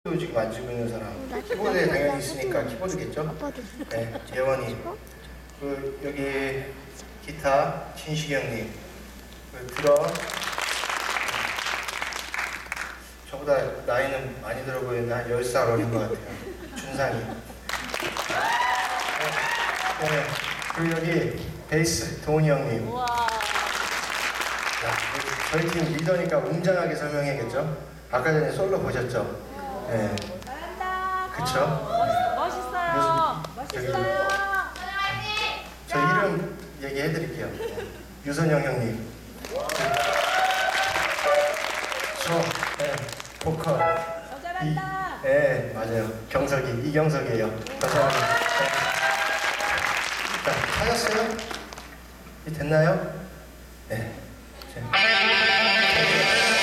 지금 만지고 있는 사람. 키보드에 당연히 있으니까 키보드겠죠? 네, 재원이. 그 여기 기타 진식영님. 그 드럼. 저보다 나이는 많이 들어 보이는데 한 10살 어린 것 같아요. 준상이. 네. 그리고 여기 베이스 도훈이 형님. 저희 팀 리더니까 웅장하게 설명해야겠죠? 아까 전에 솔로 보셨죠? 네. 그쵸? 멋있어요. 멋있어요. 저 이름 얘기해드릴게요. 유선영 형님. 네, 보컬. 네, 맞아요. 경석이, 이경석이에요. 감사합니다. 자, 찾았어요? 이 됐나요? 네.